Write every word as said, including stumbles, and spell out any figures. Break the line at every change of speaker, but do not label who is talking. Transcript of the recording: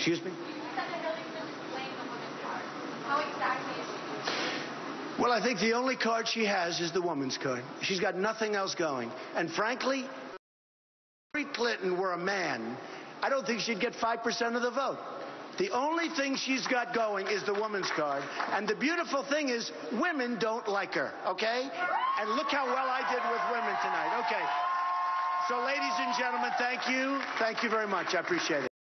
Excuse me?
You said that Hillary Clinton is playing the women's card. How exactly is she?
Well, I think the only card she has is the woman's card. She's got nothing else going. And frankly, if Hillary Clinton were a man, I don't think she'd get five percent of the vote. The only thing she's got going is the woman's card. And the beautiful thing is women don't like her, okay? And look how well I did with women tonight. Okay. So, ladies and gentlemen, thank you. Thank you very much. I appreciate it.